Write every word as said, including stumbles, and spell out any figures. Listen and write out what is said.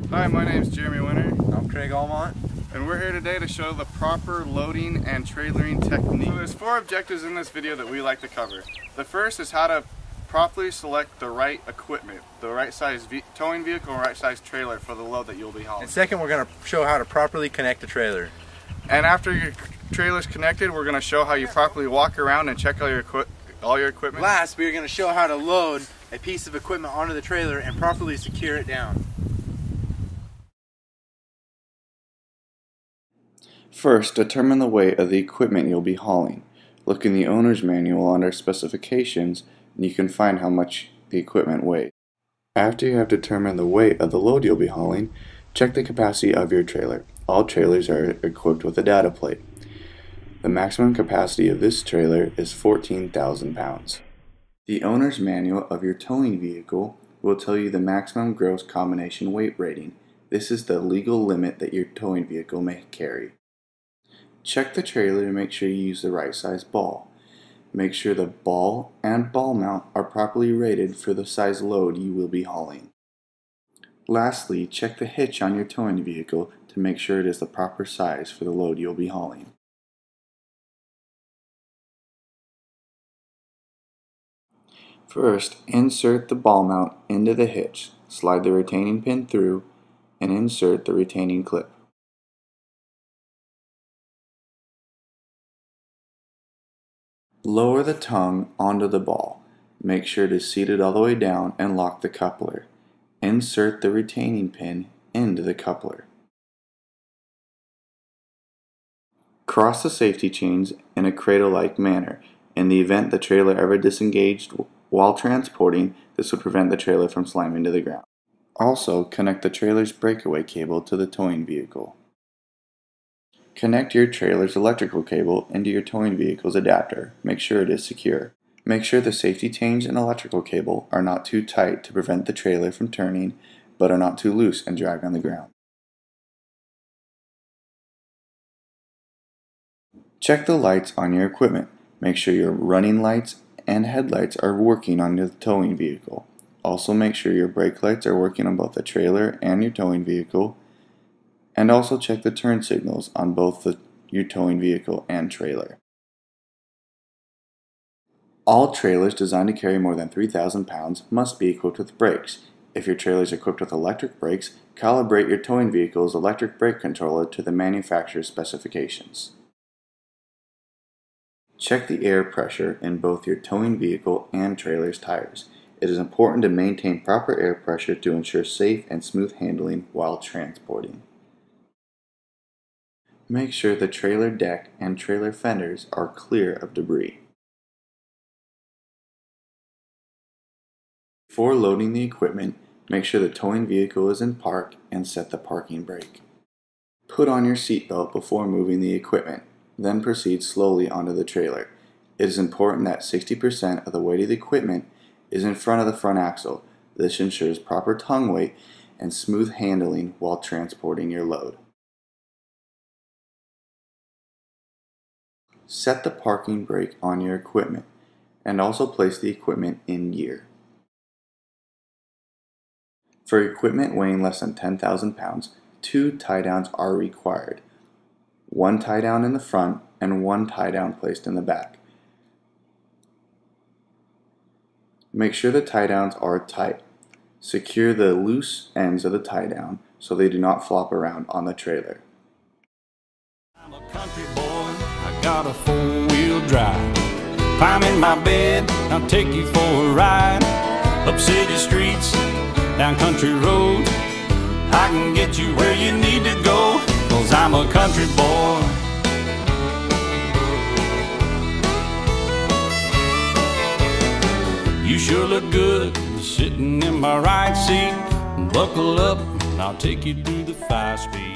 Hi, my name is Jeremy Winter. I'm Craig Almont. And we're here today to show the proper loading and trailering technique. So there's four objectives in this video that we like to cover. The first is how to properly select the right equipment, the right size ve towing vehicle and right size trailer for the load that you'll be hauling. And second, we're going to show how to properly connect the trailer. And after your trailer's connected, we're going to show how you properly walk around and check all your equipment. all your equipment. Last, we are going to show how to load a piece of equipment onto the trailer and properly secure it down. First, determine the weight of the equipment you'll be hauling. Look in the owner's manual under specifications and you can find how much the equipment weighs. After you have determined the weight of the load you'll be hauling, check the capacity of your trailer. All trailers are equipped with a data plate. The maximum capacity of this trailer is fourteen thousand pounds. The owner's manual of your towing vehicle will tell you the maximum gross combination weight rating. This is the legal limit that your towing vehicle may carry. Check the trailer to make sure you use the right size ball. Make sure the ball and ball mount are properly rated for the size load you will be hauling. Lastly, check the hitch on your towing vehicle to make sure it is the proper size for the load you'll be hauling. First, insert the ball mount into the hitch, slide the retaining pin through, and insert the retaining clip. Lower the tongue onto the ball. Make sure it is seated all the way down and lock the coupler. Insert the retaining pin into the coupler. Cross the safety chains in a cradle-like manner. In the event the trailer ever disengaged while transporting, this would prevent the trailer from slamming to the ground. Also, connect the trailer's breakaway cable to the towing vehicle. Connect your trailer's electrical cable into your towing vehicle's adapter. Make sure it is secure. Make sure the safety chains and electrical cable are not too tight to prevent the trailer from turning, but are not too loose and drag on the ground. Check the lights on your equipment. Make sure your running lights and headlights are working on your towing vehicle. Also make sure your brake lights are working on both the trailer and your towing vehicle. And also check the turn signals on both the, your towing vehicle and trailer. All trailers designed to carry more than three thousand pounds must be equipped with brakes. If your trailer is equipped with electric brakes, calibrate your towing vehicle's electric brake controller to the manufacturer's specifications. Check the air pressure in both your towing vehicle and trailer's tires. It is important to maintain proper air pressure to ensure safe and smooth handling while transporting. Make sure the trailer deck and trailer fenders are clear of debris. Before loading the equipment, make sure the towing vehicle is in park and set the parking brake. Put on your seatbelt before moving the equipment, then proceed slowly onto the trailer. It is important that sixty percent of the weight of the equipment is in front of the front axle. This ensures proper tongue weight and smooth handling while transporting your load. Set the parking brake on your equipment and also place the equipment in gear. For equipment weighing less than ten thousand pounds, two tie downs are required. One tie down in the front and one tie down placed in the back. Make sure the tie downs are tight. Secure the loose ends of the tie down so they do not flop around on the trailer. I'm a country boy, I got a four-wheel drive. Climb in my bed, I'll take you for a ride. Up city streets, down country roads, I can get you where you need to go, 'cause I'm a country boy. You sure look good sitting in my right seat. Buckle up, and I'll take you through the five speed.